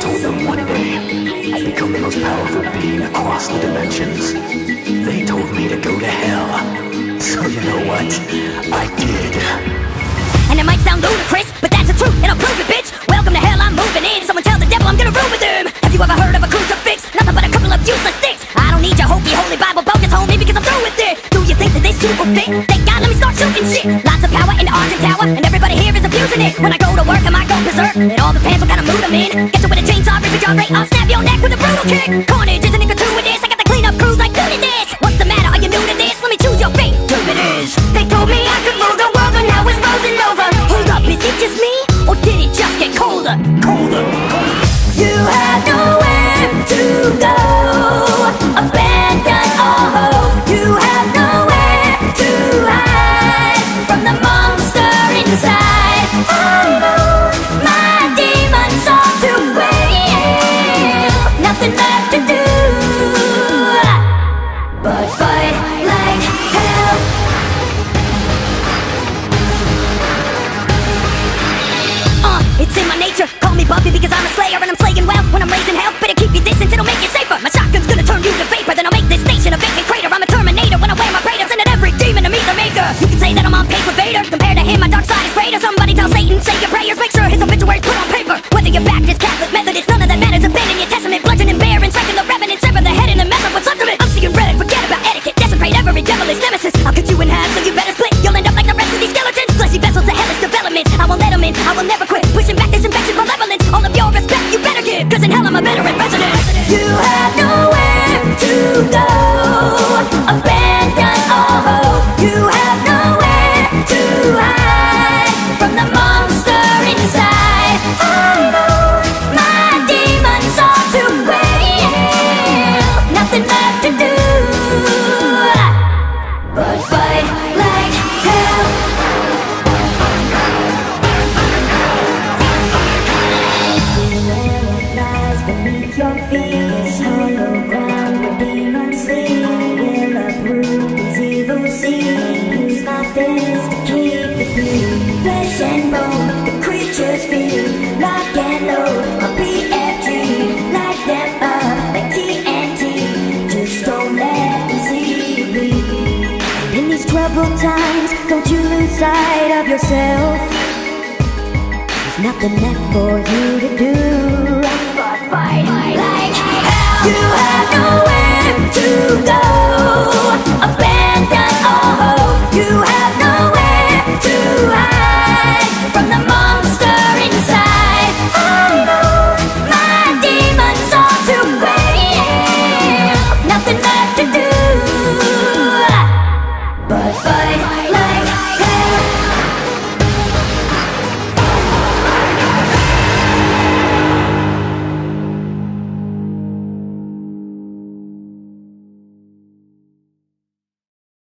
told them one day I'd become the most powerful being across the dimensions. They told me to go to hell. So you know what? I did. And it might sound ludicrous, but that's the truth, and I'll prove it, bitch. Welcome to hell, I'm moving in. Someone tell the devil I'm gonna rule with him. Have you ever heard of a crucifix? Nothing but a couple of useless sticks. I don't need your hokey holy Bible bogus, homie, because I'm through with it. Do you think that they super fit? Thank God, let me start shooting shit. Lots of power in the Argent Tower, and everybody here is abusing it. When I go to work, I might go berserk. It all depends what kind of mood I'm in. Get you with a chainsaw, rip your jaw right off, snap your neck with a brutal kick. Carnage isn't gratuitous. I got the clean up crews like do this. What's the matter? Are you new to this? Let me choose your fate. Do it is. They told me I could rule the world, but now it's frozen over. Hold up, is it just me, or did it just get colder? Colder. You have nowhere to go. Abandon all hope. You have nowhere to hide from the monster inside. I know my demons are to wail. Nothing left to do but fight like hell. It's in my nature. Call me Buffy because I'm a slayer and I'm slaying well. When I'm raising hell, better keep your distance, it'll make you safer. My shotgun's gonna turn you to vapor, then I'll make this nation a vacant crater. I'm a Terminator when I wear my Praetor, sending every demon to meet their maker. You can say that I'm on pace with Vader. Compared to him, my dark side is greater. Somebody tell Satan, say your prayers. Make sure his obituary's put on paper. Whether you're Baptist, Catholic, Methodist, none of that matters. Abandon your testament, bludgeon and bear, and striking the revenant, sever the head and then mess up what's left of it. I'm seeing red, forget about etiquette, desecrate every devilish nemesis. I'll cut you in half, so you better split. You'll end up like the rest of these skeletons. Fleshy vessels of hellish developments. I won't let them in, I will never quit. Pushing back this infection malevolence. All of your respect you better give, cause in hell I'm a veteran resident. You have nowhere to go. Abandon all hope. You have nowhere to hide from the monster inside. I know my demons are to wail. Nothing left to do but fight like hell. Beneath your feet is hollow ground where demons sleep. Will uproot these evil seeds. Use my fist to keep the peace. Flesh and bone, the creatures feel lock and load on BFG. Light them up like TNT. Just don't let them see you bleed. And in these troubled times, don't you lose sight of yourself. There's nothing left for you to do.